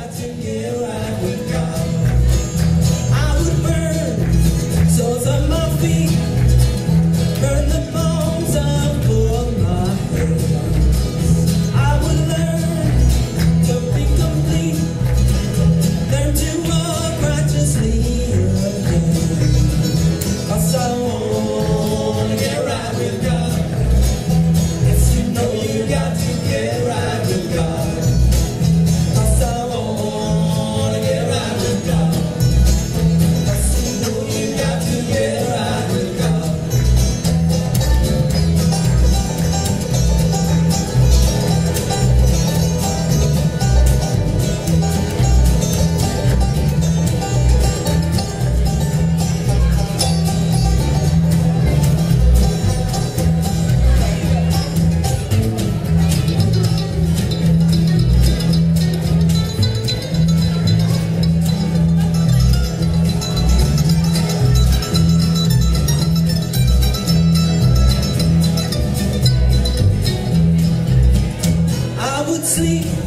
got to get right with God. I would burn soles of my feet, burn the bones of my head. I would learn to be complete, learn to walk righteously again. 'Cause I wanna get right with God. Yes, you know you got to get right with God. 'Cause I wanna get right with God. Yes, you know you got to get right with God. I would sleep